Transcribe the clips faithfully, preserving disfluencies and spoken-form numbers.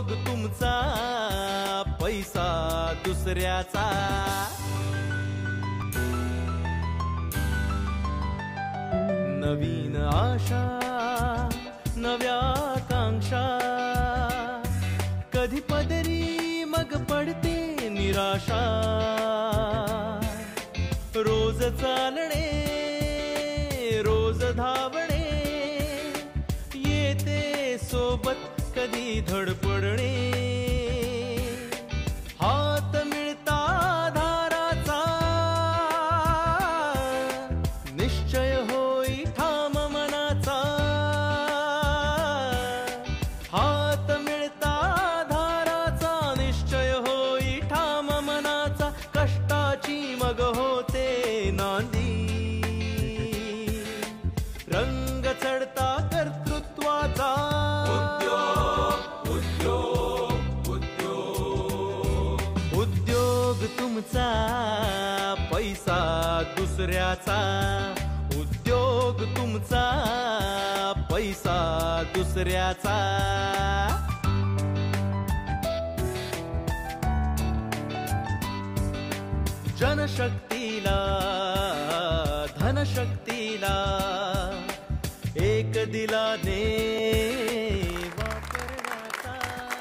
उद्योग तुमचा पैसा दुसऱ्याचा. नवीन आशा नव्या आकांक्षा, कधी पदरी मग पडते निराशा. रोज चालणे रोज धावणे, येते सोबत कधी धडपडणे. हात मिळता धाराचा, निश्चय होई ठाम मनाचा. हात मिळता धाराचा, निश्चय होई ठाम मनाचा. कष्टाची मग होते नांदी, रंग चढता कर्तृत्वाचा. उद्योग उद्योग उद्योग उद्योग तुमचा पैसा दुसऱ्याचा. उद्योग तुमचा पैसा दुसऱ्याचा. जनशक्तीला धनशक्तीला एक दिलाने वापरण्याचा.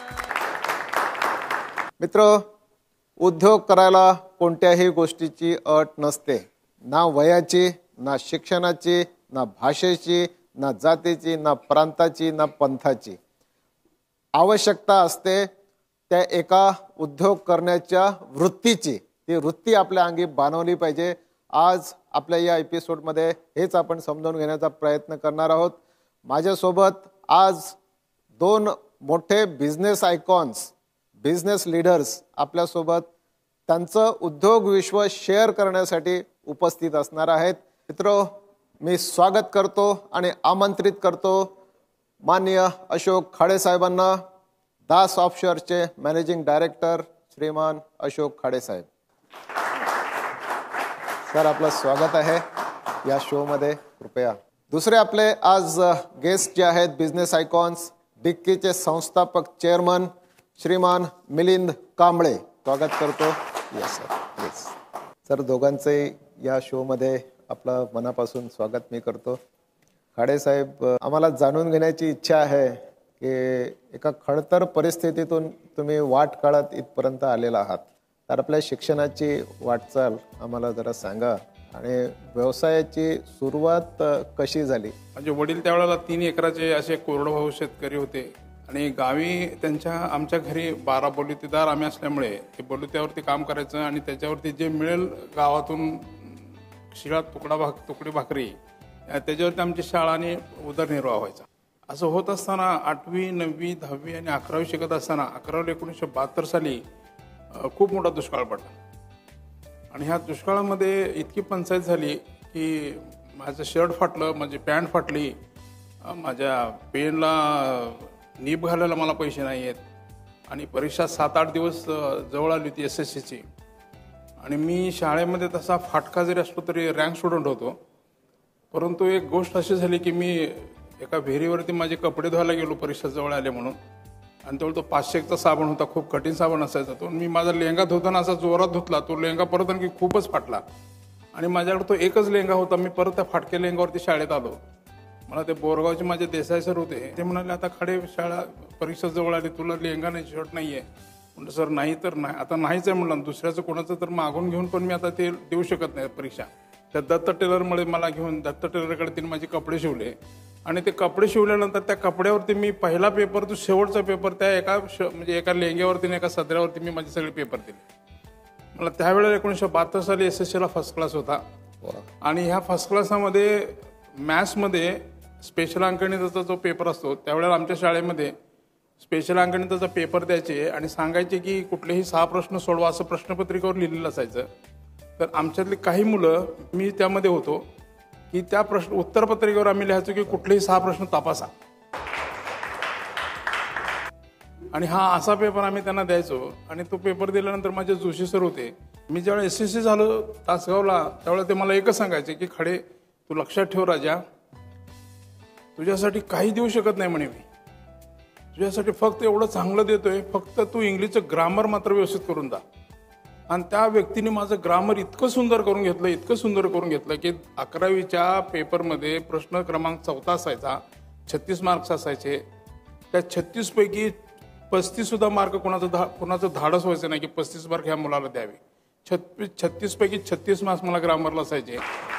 मित्र, उद्योग करायला कोणत्याही गोष्टीची अट नसते. ना वयाची, ना शिक्षणाची, ना भाषेची, ना जातीची, ना प्रांताची, ना पंथाची. आवश्यकता असते त्या एका उद्योग करण्याच्या वृत्तीची. ती वृत्ती आपल्या अंगी बाणवली पाहिजे. आज आपल्या या एपिसोडमध्ये हेच आपण समजून घेण्याचा प्रयत्न करणार आहोत. माझ्यासोबत आज दोन मोठे बिझनेस आयकॉन्स, बिझनेस लीडर्स आपल्यासोबत त्यांचं उद्योग विश्व शेअर करण्यासाठी उपस्थित असणार आहेत. मित्र, मी स्वागत करतो आणि आमंत्रित करतो माननीय अशोक खाडे साहेबांना, दास ऑफशोअरचे मॅनेजिंग डायरेक्टर श्रीमान अशोक खाडे साहेब. सर, आपलं स्वागत आहे या शोमध्ये. कृपया. दुसरे आपले आज गेस्ट जे आहेत बिझनेस आयकॉन्स, डिक्कीचे संस्थापक चेअरमन श्रीमान मिलिंद कांबळे. स्वागत करतो. Yes sir, please. सर, दोघांचंही या शोमध्ये आपलं मनापासून स्वागत मी करतो. खाडे साहेब, आम्हाला जाणून घेण्याची इच्छा आहे की एका खडतर परिस्थितीतून तुम्ही वाट काढत इथपर्यंत आलेला आहात. तर आपल्या शिक्षणाची वाटचाल आम्हाला जरा सांगा आणि व्यवसायाची सुरुवात कशी झाली? माझे वडील त्यावेळेला तीन एकराचे असे कोरडवाहू शेतकरी होते आणि गावी त्यांच्या आमच्या घरी बारा बलुतेदार आम्ही असल्यामुळे ते बलुत्यावरती काम करायचं आणि त्याच्यावरती जे मिळेल गावातून शिळा तुकडा भाक तुकडी भाकरी त्याच्यावरती आमची शाळा आणि उदरनिर्वाह व्हायचा. असं होत असताना आठवी नववी दहावी आणि अकरावी शिकत असताना अकरावी एकोणीसशे बहात्तर साली खूप मोठा दुष्काळ पडला आणि ह्या दुष्काळामध्ये इतकी पंचायत झाली की माझं शर्ट फाटलं, माझी पॅन्ट फाटली, माझ्या पेनला नीब घालायला मला पैसे नाही आहेत आणि परीक्षा सात आठ दिवस जवळ आली होती एस एस सीची आणि मी शाळेमध्ये तसा फाटका जरी असलो तरी रँक स्टुडंट होतो. परंतु एक गोष्ट अशी झाली की मी एका विहिरीवरती माझे कपडे धुवायला गेलो परीक्षा जवळ आले म्हणून आणि तेवढं तो पाचशे एकचा साबण होता, खूप कठीण साबण असायचा तो. मी माझा लेंगा धुताना असा जोरात धुतला, तो लेंगा परत आणखी खूपच फाटला आणि माझ्याकडे तो एकच लेंगा होता. मी परत त्या फाटक्या लेंगावरती शाळेत आलो. मला ते बोरगावचे माझे देसाई सर होते, ते म्हणाले आता खाडे शाळा परीक्षा जवळ आली, तुला लेंगा नाही शर्ट नाही आहे. म्हटलं सर नाही तर नाही, आता नाहीच आहे म्हटलं, दुसऱ्याचं कोणाचं तर मागून घेऊन पण मी आता ते देऊ शकत नाही परीक्षा. त्या दत्त टेलरमुळे मला घेऊन दत्त टेलरकडे तिने माझे कपडे शिवले आणि ते कपडे शिवल्यानंतर त्या कपड्यावरती मी पहिला पेपर तो शेवटचा पेपर त्या एका म्हणजे एका लेंग्यावरती एका सदऱ्यावरती मी माझे सगळे पेपर दिले. मला त्यावेळेला एकोणीसशे बहात्तर साली एस एस सीला फर्स्ट क्लास होता आणि ह्या फर्स्ट क्लासमध्ये मॅथ्समध्ये स्पेशल अंकगणिताचा जो पेपर असतो त्यावेळेला आमच्या शाळेमध्ये स्पेशल अंकगणिताचा पेपर द्यायचे आणि सांगायचे की कुठलेही सहा प्रश्न सोडवा असं प्रश्नपत्रिकेवर लिहिलेलं असायचं. तर आमच्यातली काही मुलं, मी त्यामध्ये होतो, की त्या प्रश्न उत्तरपत्रिकेवर आम्ही लिहायचो की कुठलेही सहा प्रश्न तपासा आणि हा असा पेपर आम्ही त्यांना द्यायचो. आणि तो पेपर दिल्यानंतर माझे जोशी सर होते, मी ज्यावेळेला एस एस सी झालो तासगावला त्यावेळेला ते मला एकच सांगायचे की खडे तू लक्षात ठेव राजा, तुझ्यासाठी काही देऊ शकत नाही म्हणे मी, तुझ्यासाठी फक्त एवढं चांगलं देतोय, फक्त तू इंग्लिशचं ग्रामर मात्र व्यवस्थित करून जा. आणि त्या व्यक्तीने माझं ग्रामर इतकं सुंदर करून घेतलं, इतकं सुंदर करून घेतलं की अकरावीच्या पेपरमध्ये प्रश्न क्रमांक चौथा असायचा, छत्तीस मार्क्स असायचे. त्या छत्तीसपैकी पस्तीस सुद्धा मार्क कोणाचं धा कोणाचं धाडस व्हायचं नाही की पस्तीस मार्क ह्या मुलाला द्यावे. छत्तीस छत्तीसपैकी छत्तीस मार्क्स मला ग्रामरला असायचे.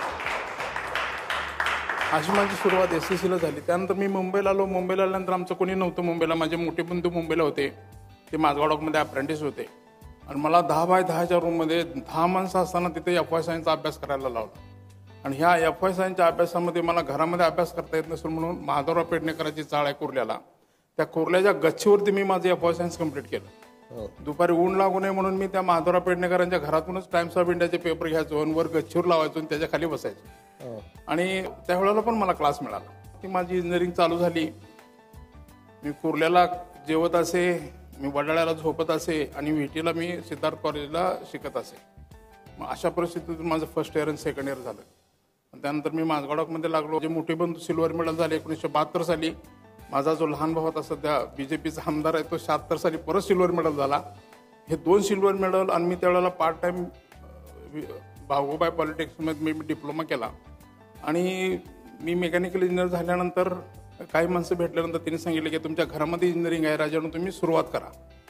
अशी माझी सुरुवात एस एस सीला झाली. त्यानंतर मी मुंबईला आलो. मुंबईला आल्यानंतर आमचं कोणी नव्हतं मुंबईला. माझे मोठे बंधू मुंबईला होते, ते माझगाव डॉकमध्ये अप्रेंटिस होते. आणि मला दहा बाय दहाच्या रूममध्ये दहा माणसं असताना तिथे एफ वाय सायन्सचा अभ्यास करायला लावला. आणि ह्या एफ वाय सायन्सच्या अभ्यासामध्ये मला घरामध्ये अभ्यास करता येत नसेल म्हणून माधवराव पेडणेकरांची चाळ आहे कुर्ल्याला, त्या कुर्ल्याच्या गच्चीवरती मी माझं एफ वाय सायन्स कम्प्लीट केलं. दुपारी ऊन लागू नये म्हणून मी त्या माधवराव पेडणेकरांच्या घरातूनच टाइम्स ऑफ इंडियाचे पेपर घ्यायचो आणि वर गच्चीवर लावायचो आणि त्याच्या खाली बसायचो. आणि त्यावेळेला पण मला क्लास मिळाला. ती माझी इंजिनिअरिंग चालू झाली. मी कुर्ल्याला जेवत असे, मी वडाळ्याला झोपत असे आणि व्हीटीला मी सिद्धार्थ कॉलेजला शिकत असे. मग अशा परिस्थितीतून माझं फर्स्ट इयर आणि सेकंड इयर झालं. त्यानंतर मी माझगावमध्ये लागलो. जे मोठे बंधू सिल्वर मेडल झाले एकोणीसशे बहात्तर साली. माझा जो लहान भाऊ होता सध्या बीजेपीचा आमदार आहे, तो शहात्तर साली परत सिल्वर मेडल झाला. हे दोन सिल्वर मेडल आणि मी त्यावेळेला पार्ट टाइम भागोबाई पॉलिटिक्समध्ये मी डिप्लोमा केला. आणि मी मेकॅनिकल इंजिनियर झाल्यानंतर काही माणसं भेटल्यानंतर त्यांनी सांगितलं की तुमच्या घरामध्ये इंजिनिअरिंग आहे राजानं, तुम्ही सुरुवात करा.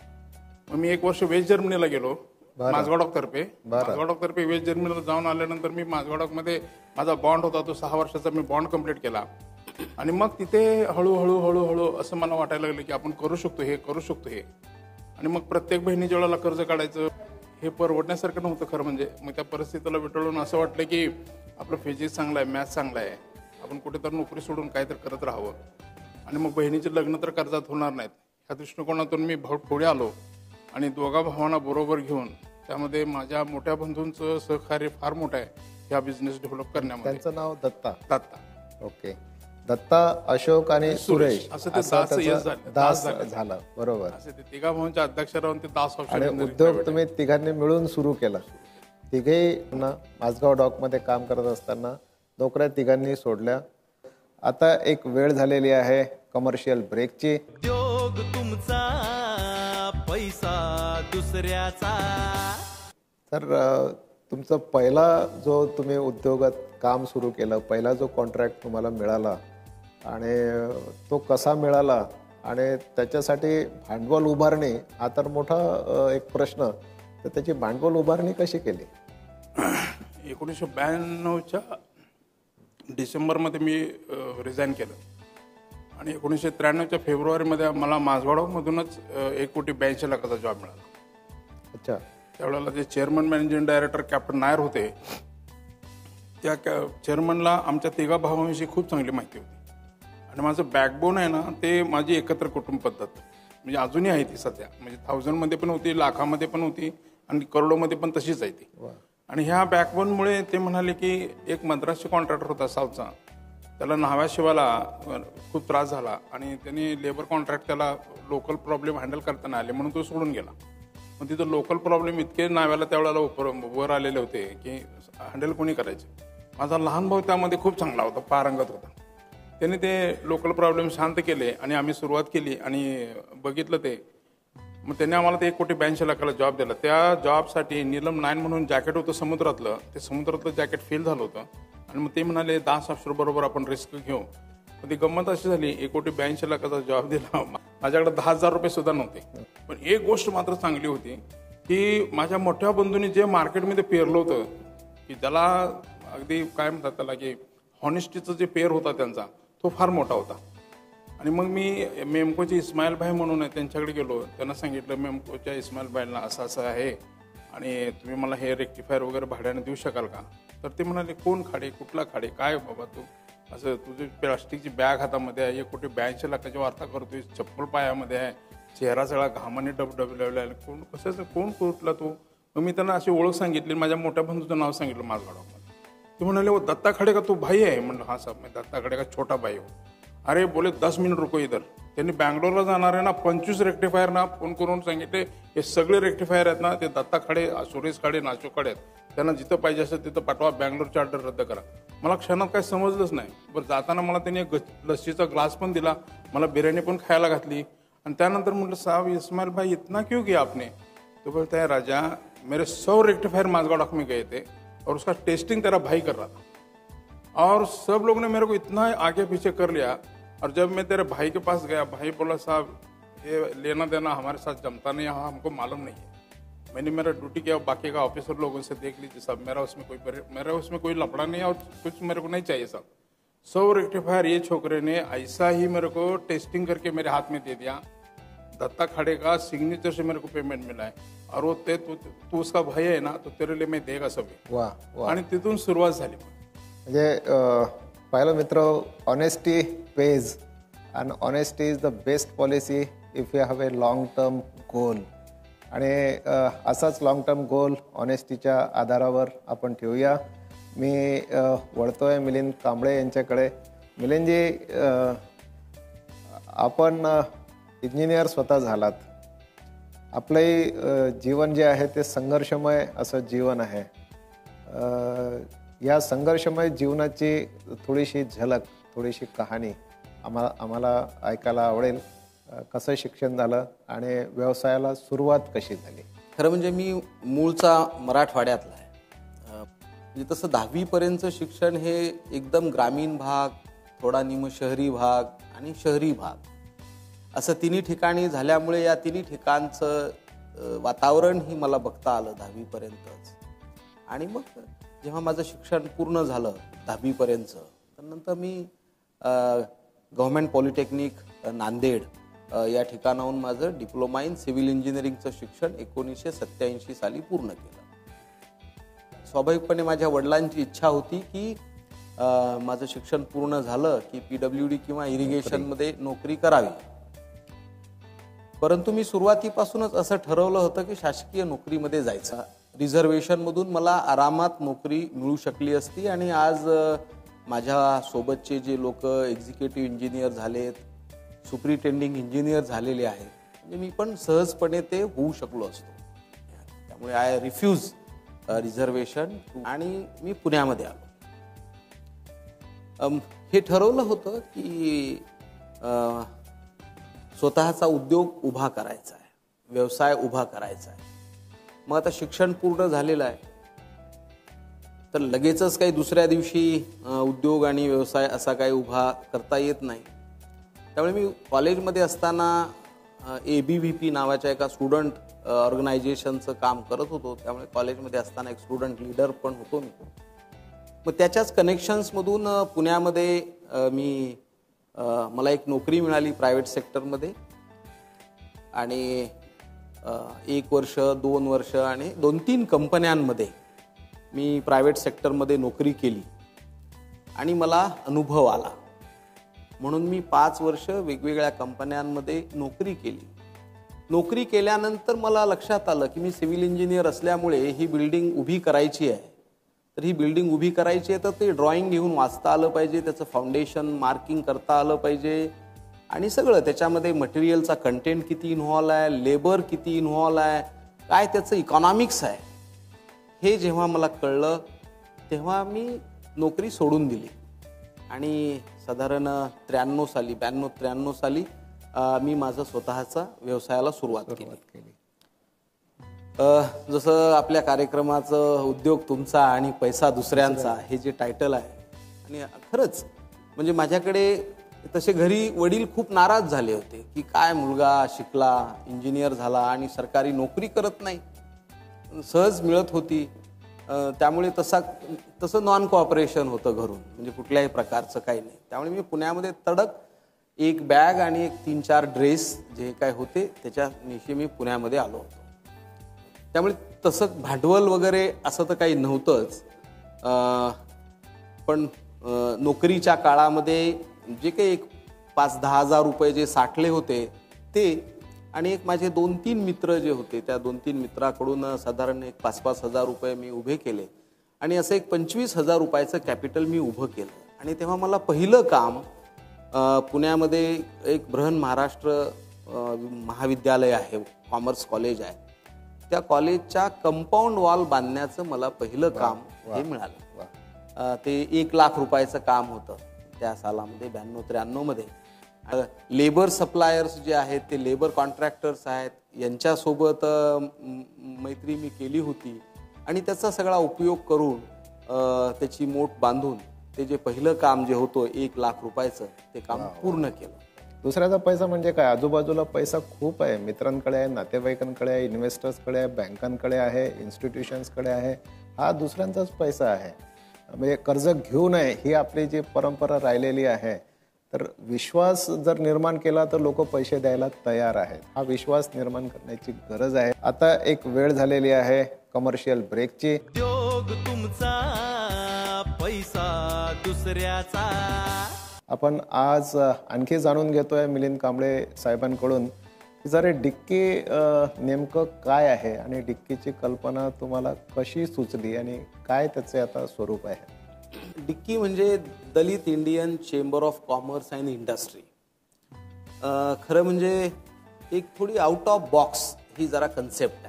मग मी एक वर्ष वेस्ट जर्मनीला गेलो माझगावतर्फे. माझगावतर्फे वेस्ट जर्मनीला जाऊन आल्यानंतर मी माझगावमध्ये माझा बॉन्ड होता, तो सहा वर्षाचा मी बॉन्ड कंप्लीट केला. आणि मग तिथे हळूहळू हळूहळू असं मला वाटायला लागलं की आपण करू शकतो हे, करू शकतो हे. आणि मग प्रत्येक बहिणीच्या वेळेला कर्ज काढायचं हे परवडण्यासारखं नव्हतं खरं म्हणजे. मग त्या परिस्थितीला विटळून असं वाटलं की आपलं फिजिक्स चांगलं आहे, मॅथ्स चांगलं आहे, आपण कुठेतरी नोकरी सोडून काहीतरी करत राहावं. आणि मग बहिणीचे लग्न तर कर्जात होणार नाहीत ह्या दृष्टिकोनातून मी भाऊ पुढे आलो. आणि दोघा भावांना बरोबर घेऊन त्यामध्ये माझ्या मोठ्या बंधूंचं सहकार्य फार मोठं आहे ह्या बिझनेस डेव्हलप करण्यामध्ये. त्यांचं नाव दत्ता. दत्ता ओके. दत्ता, अशोक आणि सुरेश असं ते दास दास झालं. बरोबर. असे ते तिघा भावांच्या अध्यक्ष राहून ते दास आणि उद्योग तुम्ही तिघांनी मिळून सुरू केला. तिघेही माझगाव डॉकमध्ये काम करत असताना नोकऱ्या तिघांनी सोडल्या. आता एक वेळ झालेली आहे कमर्शियल ब्रेकची. उद्योग तुमचा पैसा दुसऱ्याचा. तर तुमचा पहिला जो तुम्ही उद्योगात काम सुरू केलं, पहिला जो कॉन्ट्रॅक्ट तुम्हाला मिळाला आणि तो कसा मिळाला आणि त्याच्यासाठी भांडवल उभारणी हा तर मोठा एक प्रश्न. तर त्याची भांडवल उभारणी कशी केली? एकोणीसशे ब्याण्णवच्या डिसेंबरमध्ये मी रिझाईन केलं आणि एकोणीसशे त्र्याण्णवच्या फेब्रुवारीमध्ये मला माझगावमधूनच एक कोटी ब्याऐंशी लाखाचा जॉब मिळाला. अच्छा. त्यावेळेला जे chairman managing director captain Nair होते, त्या चेअरमनला आमच्या तिघा भावांविषयी खूप चांगली माहिती होती. आणि माझं बॅकबोन आहे ना ते माझी एकत्र कुटुंब पद्धत, म्हणजे अजूनही आहे ती सध्या. म्हणजे थाउजंडमध्ये पण होती, लाखामध्ये पण होती आणि करोडोमध्ये पण तशीच आहे ती. आणि ह्या बॅकबोनमुळे ते म्हणाले की एक मद्रासची कॉन्ट्रॅक्टर होता साऊथचा, त्याला न्हाव्याशिवाला खूप त्रास झाला आणि त्यांनी लेबर कॉन्ट्रॅक्ट त्याला लोकल प्रॉब्लेम हँडल करताना आले म्हणून तो सोडून गेला. मग तिथं लोकल प्रॉब्लेम इतके नाव्याला त्यावेळेला उपर वर आलेले होते की हँडल कोणी करायचे. माझा लहान भाऊ त्यामध्ये खूप चांगला होता, पारंगत होता. त्यांनी ते लोकल प्रॉब्लेम शांत केले आणि आम्ही सुरुवात केली आणि बघितलं ते. मग त्यांनी आम्हाला ते एक कोटी ब्याऐंशी लाखाला जॉब दिला. त्या जॉबसाठी नीलम नाईन म्हणून जॅकेट होतं समुद्रातलं, ते समुद्रातलं जॅकेट फेल झालं होतं. आणि मग ते म्हणाले दास अफसरबरोबर आपण रिस्क घेऊ. मग ती गंमत अशी झाली, एक कोटी ब्याऐंशी लाखाचा जॉब दिला. माझ्याकडे दहा हजार रुपये सुद्धा नव्हते. पण एक गोष्ट मात्र चांगली होती की माझ्या मोठ्या बंधूंनी जे मार्केटमध्ये पेरलं होतं की ज्याला अगदी काय म्हणतात त्याला की हॉनेस्टीचा जे पेर होता त्यांचा तो फार मोठा होता. आणि मग मी मेमकोचे इस्माईल भाई म्हणून आहे त्यांच्याकडे गेलो. त्यांना सांगितलं मेमकोच्या इस्माईल भाईला असं असं आहे आणि तुम्ही मला हे रेक्टिफायर वगैरे भाड्याने देऊ शकाल का? तर ते म्हणाले कोण खाडे, कुठला खाडे, काय बाबा तू असं तुझी प्लास्टिकची बॅग हातामध्ये आहे, एक कोटी ब्याऐंशी लाखाची वार्ता करतोय, चप्पल पायामध्ये आहे, चेहरा सगळा घामाने डबडबलेला आहे, कोण कशाचं कोण कुठला तू? मग मी त्यांना अशी ओळख सांगितली, माझ्या मोठ्या बंधूचं नाव सांगितलं माझगावमध्ये. ते म्हणाले वो दत्ता खडे का तू भाई आहे? म्हणलं हा साहेब, मैं दत्ता खडे का छोटा भाई हो. अरे बोले दस मिनिट रुको इधर. त्यांनी बँगलोरला जाणार आहे ना पंचवीस रेक्टिफायर ना फोन करून सांगितले हे सगळे रेक्टिफायर आहेत ना ते दत्ता खडे, सुरेश खडे, नाचू खडे आहेत, त्यांना जिथं पाहिजे असेल तिथं पाठवा, बँगलोरची ऑर्डर रद्द करा. मला क्षणात काही समजलंच नाही. बरं जाताना मला त्यांनी एक लस्सीचा ग्लास पण दिला, मला बिर्याणी पण खायला घातली आणि त्यानंतर म्हटलं साहब इस्माइल भाई इतना क्यों किया आपने? तो बोलता है राजा मेरे सौ रेक्टिफायर माजगाड़क में गए थे और उसका टेस्टिंग तेरा भाई कर रहा था और सब लोग ने मेरे को इतना आगे पीछे कर लिया और जब मैं तेरे भाई के पास गया भाई बोला साहब ये लेना देना हमारे साथ जमता नहीं, यहाँ हमको मालूम नहीं है। मैंने मेरा ड्यूटी किया, बाकी का ऑफिसर लोगों से देख लीजिए साहब, मेरा उसमें कोई मेरा उसमें कोई लफड़ा नहीं है और कुछ मेरे को नहीं चाहिए साहब। सौ रेक्टिफायर ये छोकरे ने ऐसा ही मेरे को टेस्टिंग करके मेरे हाथ में दे दिया। दत्ता खड़े का सिग्नेचर से मेरे को पेमेंट मिला है और वो ते तू तू उसका भाई आहे ना, तो तेरे लिए मैं देगा सभी। वा वा. आणि तिथून सुरुवात झाली. म्हणजे पाहिलं मित्र, honesty pays and honesty is the best policy if you have a long term goal. आणि असाच लॉंग टर्म गोल ऑनेस्टीच्या आधारावर आपण ठेवूया. मी वळतोय मिलिंद कांबळे यांच्याकडे. मिलिंदजी, आपण इंजिनियर स्वतः झालात. आपलंही जीवन जे आहे ते संघर्षमय असं जीवन आहे. या संघर्षमय जीवनाची थोडीशी झलक, थोडीशी कहाणी आम्हाला आम्हाला ऐकायला आवडेल. कसं शिक्षण झालं आणि व्यवसायाला सुरुवात कशी झाली? खरं म्हणजे मी मूळचा मराठवाड्यातला आहे. म्हणजे तसं दहावीपर्यंतचं शिक्षण हे एकदम ग्रामीण भाग, थोडा निम शहरी भाग आणि शहरी भाग असं तिन्ही ठिकाणी झाल्यामुळे या तिन्ही ठिकाणचं वातावरणही मला बघता आलं दहावीपर्यंतच. आणि मग जेव्हा माझं शिक्षण पूर्ण झालं दहावीपर्यंतचं, तर नंतर मी गव्हर्मेंट पॉलिटेक्निक नांदेड या ठिकाणाहून माझं डिप्लोमा इन सिव्हिल इंजिनिअरिंगचं शिक्षण एकोणीसशे सत्त्याऐंशी साली पूर्ण केलं. स्वाभाविकपणे माझ्या वडिलांची इच्छा होती की माझं शिक्षण पूर्ण झालं की पी डब्ल्यू डी किंवा इरिगेशनमध्ये नोकरी करावी. परंतु मी सुरुवातीपासूनच असं ठरवलं होतं की शासकीय नोकरीमध्ये जायचं. रिझर्वेशनमधून मला आरामात नोकरी मिळू शकली असती आणि आज माझ्या सोबतचे जे लोक एक्झिक्युटिव्ह इंजिनियर झालेत, सुप्रिटेंडिंग इंजिनियर झालेले आहेत, म्हणजे मी पण सहजपणे ते होऊ शकलो असतो. त्यामुळे आय रिफ्यूज रिझर्वेशन आणि मी पुण्यामध्ये आलो. हे ठरवलं होतं की स्वतःचा उद्योग उभा करायचा आहे, व्यवसाय उभा करायचा आहे. मग आता शिक्षण पूर्ण झालेलं आहे, तर लगेचच काही दुसऱ्या दिवशी उद्योग आणि व्यवसाय असा काही उभा करता येत नाही. त्यामुळे मी कॉलेजमध्ये असताना ए बी व्ही पी नावाच्या एका स्टुडंट ऑर्गनायझेशनचं काम करत होतो. त्यामुळे कॉलेजमध्ये असताना एक स्टुडंट लीडर पण होतो मी. मग त्याच्याच कनेक्शन्समधून पुण्यामध्ये मी मला एक नोकरी मिळाली प्रायव्हेट सेक्टरमध्ये. आणि एक वर्ष, दोन वर्ष आणि दोन तीन कंपन्यांमध्ये मी प्रायव्हेट सेक्टरमध्ये नोकरी केली आणि मला अनुभव आला. म्हणून मी पाच वर्ष वेगवेगळ्या कंपन्यांमध्ये नोकरी केली. नोकरी केल्यानंतर मला लक्षात आलं की मी सिव्हिल इंजिनियर असल्यामुळे ही बिल्डिंग उभी करायची आहे. तर ही बिल्डिंग उभी करायची आहे तर ते ड्रॉइंग घेऊन वाचता आलं पाहिजे, त्याचं फाउंडेशन मार्किंग करता आलं पाहिजे आणि सगळं त्याच्यामध्ये मटेरियलचा कंटेंट किती इन्व्हॉल्व आहे, लेबर किती इन्व्हॉल्व आहे, काय त्याचं इकॉनॉमिक्स आहे, हे जेव्हा मला कळलं तेव्हा मी नोकरी सोडून दिली. आणि साधारण त्र्याण्णव साली ब्याण्णव त्र्याण्णव साली मी माझं स्वतःचा व्यवसायाला सुरुवात केली. जसं आपल्या कार्यक्रमाचं उद्योग तुमचा आणि पैसा दुसऱ्यांचा हे जे टायटल आहे, आणि खरंच म्हणजे माझ्याकडे तसे घरी वडील खूप नाराज झाले होते की काय मुलगा शिकला, इंजिनियर झाला आणि सरकारी नोकरी करत नाही, सहज मिळत होती. त्यामुळे तसा तसं नॉन कोऑपरेशन होतं घरून, म्हणजे कुठल्याही प्रकारचं काही नाही. त्यामुळे मी पुण्यामध्ये तडक एक बॅग आणि एक तीन चार ड्रेस जे काय होते त्याच्या निशी मी पुण्यामध्ये आलो होतो. त्यामुळे तसं भांडवल वगैरे असं तर काही नव्हतंच. पण नोकरीच्या काळामध्ये जे काही एक पाच दहा हजार रुपये जे साठले होते ते, आणि एक माझे दोन तीन मित्र जे होते त्या दोन तीन मित्राकडून साधारण एक पाच पाच हजार रुपये मी उभे केले आणि असं एक पंचवीस हजार रुपयाचं कॅपिटल मी उभं केलं. आणि तेव्हा मला पहिलं काम पुण्यामध्ये एक बृहन महाराष्ट्र महाविद्यालय आहे, कॉमर्स कॉलेज आहे, त्या कॉलेजच्या कंपाऊंड वॉल बांधण्याचं मला पहिलं काम हे मिळालं. ते एक लाख रुपयाचं काम होतं त्या सालामध्ये, ब्याण्णव त्र्याण्णव मध्ये. लेबर सप्लायर्स जे आहेत ते लेबर कॉन्ट्रॅक्टर्स आहेत, यांच्यासोबत मैत्री मी केली होती आणि त्याचा सगळा उपयोग करून त्याची मोठ बांधून ते जे पहिलं काम जे होतं एक लाख रुपयाचं ते काम पूर्ण केलं. दुसऱ्याचा पैसा म्हणजे काय, आजूबाजूला पैसा खूप आहे, मित्रांकडे आहे, नातेवाईकांकडे आहे, इन्व्हेस्टर्सकडे आहे, बँकांकडे आहे, इन्स्टिट्यूशन्सकडे आहे. हा दुसऱ्यांचाच पैसा आहे. म्हणजे कर्ज घेऊ नये ही आपली जी परंपरा राहिलेली आहे. तर विश्वास जर निर्माण केला तर लोक पैसे द्यायला तयार आहेत. हा विश्वास निर्माण करण्याची गरज आहे. आता एक वेळ झालेली आहे कमर्शियल ब्रेकची. उद्योग तुमचा पैसा दुसऱ्याचा. आपण आज आणखी जाणून घेतोय मिलिंद कांबळे साहेबांकडून की जरा डिक्की नेमकं काय आहे आणि डिक्कीची कल्पना तुम्हाला कशी सुचली आणि काय त्याचे आता स्वरूप आहे. डिक्की म्हणजे Dalit Indian chamber of commerce and industry. खरं म्हणजे एक थोडी आउट ऑफ बॉक्स ही जरा कन्सेप्ट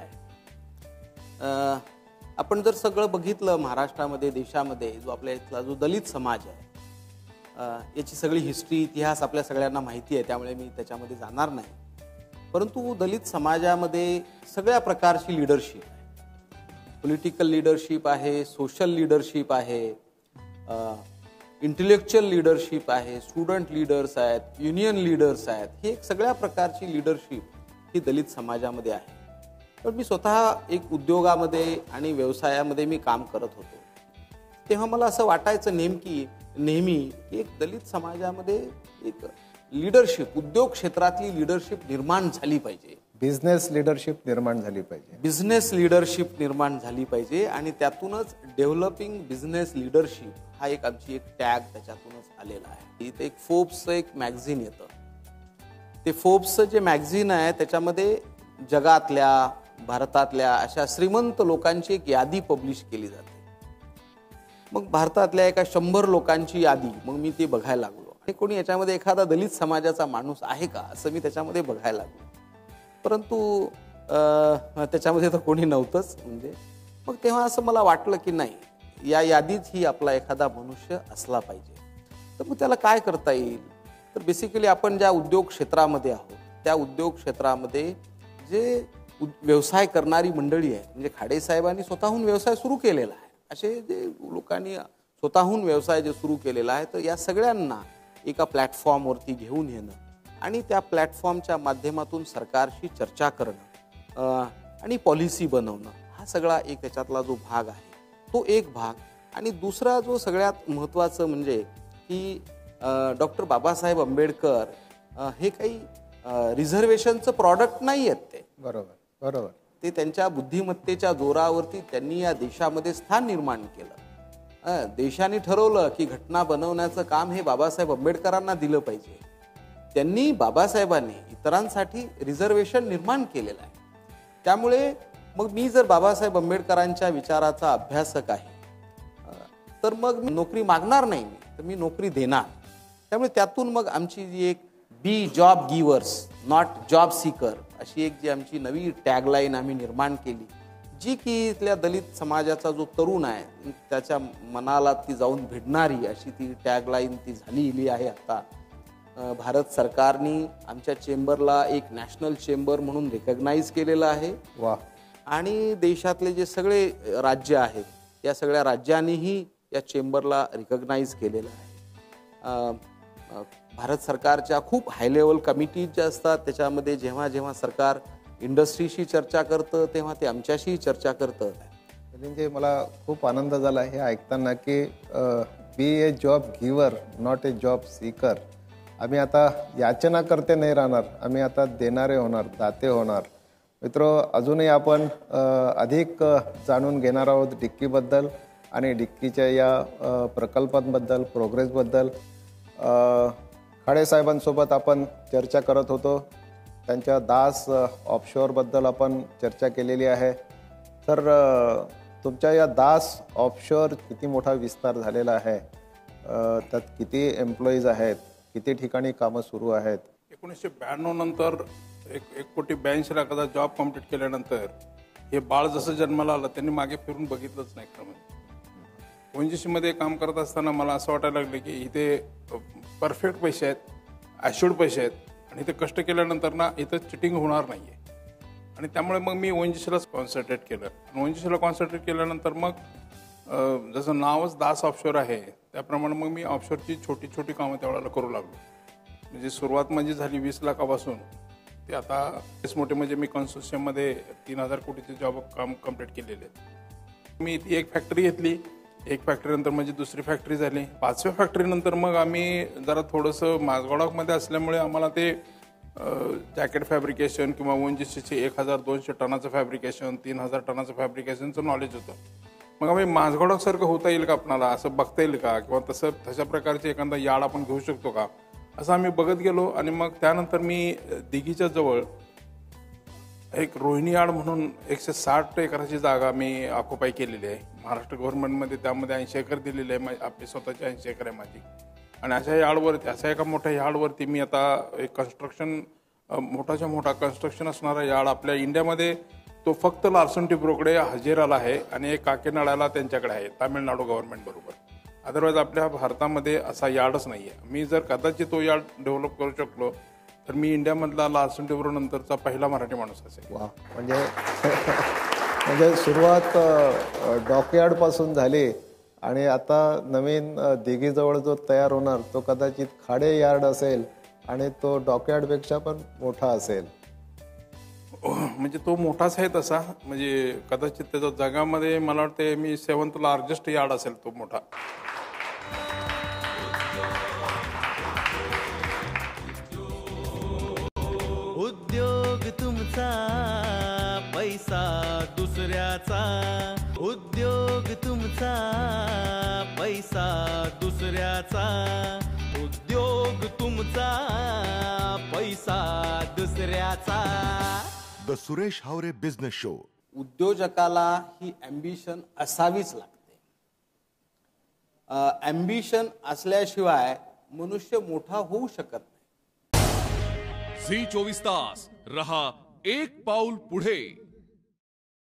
आहे. आपण जर सगळं बघितलं महाराष्ट्रामध्ये, देशामध्ये जो आपल्या इथला जो दलित समाज आहे याची सगळी हिस्ट्री, इतिहास आपल्या सगळ्यांना माहिती आहे, त्यामुळे मी त्याच्यामध्ये जाणार नाही. परंतु दलित समाजामध्ये सगळ्या प्रकारची लिडरशिप आहे. पॉलिटिकल लिडरशिप आहे, सोशल लिडरशिप आहे, इंटेलेक्च्युअल लिडरशिप आहे, स्टुडंट लीडर्स आहेत, युनियन लीडर्स आहेत. ही एक सगळ्या प्रकारची लिडरशिप ही दलित समाजामध्ये आहे. पण मी स्वतः एक उद्योगामध्ये आणि व्यवसायामध्ये मी काम करत होतो, तेव्हा मला असं वाटायचं नेमकी नेहमी एक दलित समाजामध्ये एक लीडरशिप, उद्योग क्षेत्रातली लीडरशिप निर्माण झाली पाहिजे. बिझनेस लीडरशिप निर्माण झाली पाहिजे. बिझनेस लीडरशिप निर्माण झाली पाहिजे आणि त्यातूनच डेव्हलपिंग बिझनेस लीडरशिप हा एक आमची एक टॅग त्याच्यातूनच आलेला आहे. इथे एक फोर्ब्सचं एक मॅगझिन येतं. ते फोर्ब्सचं जे मॅगझिन आहे त्याच्यामध्ये जगातल्या, भारतातल्या अशा श्रीमंत लोकांची एक यादी पब्लिश केली जाते. मग भारतातल्या एका शंभर लोकांची यादी मग मी ती बघायला लागलो. आणि कोणी याच्यामध्ये एखादा दलित समाजाचा माणूस आहे का असं मी त्याच्यामध्ये बघायला लागलो. परंतु त्याच्यामध्ये तर कोणी नव्हतंच. म्हणजे मग तेव्हा असं मला वाटलं की नाही, या यादीत ही आपला एखादा मनुष्य असला पाहिजे. तर मग त्याला काय करता येईल. तर बेसिकली आपण ज्या उद्योग क्षेत्रामध्ये आहोत त्या उद्योग क्षेत्रामध्ये जे व्यवसाय करणारी मंडळी आहे, म्हणजे खाडे साहेबांनी स्वतःहून व्यवसाय सुरू केलेला आहे, असे जे लोकांनी स्वतःहून व्यवसाय जे सुरू केलेला आहे, तर या सगळ्यांना एका प्लॅटफॉर्मवरती घेऊन येणं आणि त्या प्लॅटफॉर्मच्या माध्यमातून सरकारशी चर्चा करणं आणि पॉलिसी बनवणं हा सगळा एक त्याच्यातला जो भाग आहे तो एक भाग. आणि दुसरा जो सगळ्यात महत्त्वाचं म्हणजे की डॉक्टर बाबासाहेब आंबेडकर हे काही रिझर्वेशनचं प्रॉडक्ट नाही आहेत. ते बरोबर बरोबर ते त्यांच्या बुद्धिमत्तेच्या जोरावरती त्यांनी या देशामध्ये स्थान निर्माण केलं. देशाने ठरवलं की घटना बनवण्याचं काम हे बाबासाहेब आंबेडकरांना दिलं पाहिजे. त्यांनी बाबासाहेबांनी इतरांसाठी रिझर्वेशन निर्माण केलेलं आहे. त्यामुळे मग मी जर बाबासाहेब आंबेडकरांच्या विचाराचा अभ्यासक आहे तर मग मी नोकरी मागणार नाही, मी तर मी नोकरी देणार. त्यामुळे त्यातून मग आमची जी एक be job givers not job seeker अशी एक जी आमची नवी टॅगलाईन आम्ही निर्माण केली, जी की इथल्या दलित समाजाचा जो तरुण आहे त्याच्या मनाला ती जाऊन भिडणारी अशी ती टॅगलाईन ती झालेली आहे. आता भारत सरकारने आमच्या चेंबरला एक नॅशनल चेंबर म्हणून रिकग्नाइज केलेलं आहे. वा. आणि देशातले जे सगळे राज्य आहेत या सगळ्या राज्यांनीही या चेंबरला रिकग्नाइज केलेलं आहे. भारत सरकारच्या खूप हाय लेवल कमिटीज ज्या असतात त्याच्यामध्ये जेव्हा जेव्हा सरकार इंडस्ट्रीशी चर्चा करतं तेव्हा ते आमच्याशी चर्चा करतं. म्हणजे मला खूप आनंद झाला हे ऐकताना की be a job giver not a job seeker. आम्ही आता याचना करते नाही राहणार, आम्ही आता देणारे होणार, दाते होणार. मित्र, अजूनही आपण अधिक जाणून घेणार आहोत डिक्कीबद्दल आणि डिक्कीच्या या प्रकल्पांबद्दल, प्रोग्रेसबद्दल. खाडे साहेबांसोबत आपण चर्चा करत होतो. त्यांच्या दास ऑफशोअरबद्दल आपण चर्चा केलेली आहे. तर तुमच्या या दास ऑफशोअर किती मोठा विस्तार झालेला आहे, त्यात किती एम्प्लॉईज आहेत, किती ठिकाणी कामं सुरू आहेत. एकोणीसशे ब्याण्णव नंतर एक एक कोटी ब्याऐंशी लाखाचा जॉब कम्प्लीट केल्यानंतर हे बाळ जसं जन्माला आलं त्यांनी मागे फिरून बघितलंच नाही. खरं म्हणजे ओएनजीसी मध्ये काम करत असताना मला असं वाटायला लागलं की इथे परफेक्ट पैसे आहेत ॲश्युअर्ड पैसे आहेत आणि ते कष्ट केल्यानंतर ना इथं चिटिंग होणार नाही आहे. आणि त्यामुळे मग मी ओ एन जी सीलाच कॉन्सन्ट्रेट केलं. आणि ओ एन जी सीला कॉन्सन्ट्रेट केल्यानंतर मग जसं नावच दास ऑफशोर आहे त्याप्रमाणे मग मी ऑफशोरची छोटी छोटी कामं त्यावेळेला करू लागलो. म्हणजे सुरुवात म्हणजे झाली वीस लाखापासून ते आता तेच मोठे म्हणजे मी कन्स्ट्रक्शनमध्ये तीन हजार कोटीचे जॉब काम कम्प्लीट केलेले आहेत. मी ती एक फॅक्टरी घेतली, एक फॅक्टरीनंतर म्हणजे दुसरी फॅक्टरी झाली. पाचव्या फॅक्टरीनंतर मग आम्ही जरा थोडंसं माझगावमध्ये असल्यामुळे आम्हाला ते जॅकेट फॅब्रिकेशन किंवा ओ एन जी सीचे एक हजार दोनशे टनाचं फॅब्रिकेशन, तीन हजार टनाचं फॅब्रिकेशनचं नॉलेज होतं. मग आम्ही माझगावसारखं होता येईल का आपणाला, असं बघता येईल का, किंवा तसं तशा प्रकारचे एखादा यार्ड आपण घेऊ शकतो का, असं आम्ही बघत गेलो. आणि मग त्यानंतर मी दिघीच्या जवळ एक रोहिणी यार्ड म्हणून एकशे साठ एकराची जागा मी ऑक्युपाय केलेली आहे महाराष्ट्र गव्हर्नमेंटमध्ये. त्यामध्ये ऐंशी एकर दिलेली आहे, आपली स्वतःची ऐंशी एकर आहे माझी. आणि अशा यार्डवरती अशा एका मोठ्या यार्डवरती मी आता एक कन्स्ट्रक्शन मोठाच्या मोठा कन्स्ट्रक्शन असणारा यार्ड आपल्या इंडियामध्ये तो फक्त लार्सन टिब्रोकडे हजेराला आहे आणि एक काकीनाड्याला त्यांच्याकडे आहे तामिळनाडू गव्हर्नमेंट बरोबर. अदरवाईज आपल्या भारतामध्ये असा यार्डच नाही आहे. मी जर कदाचित तो यार्ड डेव्हलप करू शकलो तर मी इंडियामधला लार्सन टिब्रो नंतरचा पहिला मराठी माणूस असेल. वा, म्हणजे म्हणजे सुरुवात डॉकयार्डपासून झाली आणि आता नवीन दिघीजवळ जो तयार होणार तो कदाचित खाडे यार्ड असेल आणि तो डॉकयार्डपेक्षा पण मोठा असेल. म्हणजे तो मोठाच आहे तसा, म्हणजे कदाचित त्याच्या जगामध्ये मला वाटते मी सेवन्थ लार्जेस्ट यार्ड असेल तो मोठा. उद्योग तुमचा पैसा दुसऱ्याचा, उद्योग तुमचा पैसा दुसऱ्याचा, उद्योग तुमचा पैसा दुसऱ्याचा. The Suresh Havare business show. उद्योजकाला ही ॲम्बिशन असावीच लागते. ॲम्बिशन असल्याशिवाय मनुष्य मोठा होऊ शकत नाही. झी चोवीस तास रहा एक पाऊल पुढे.